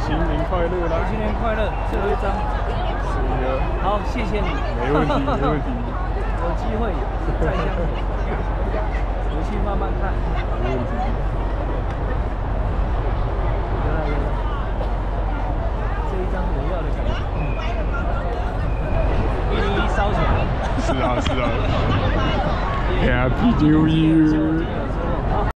新年快乐啦！ 新年快乐，最后一张。 是的。 好，谢谢你。 没问题，没问题。 有机会再相逢，回去慢慢看。 没问题。 有了有了，这一张我要的感觉。101烧起来。 是啊是啊。Happy New Year！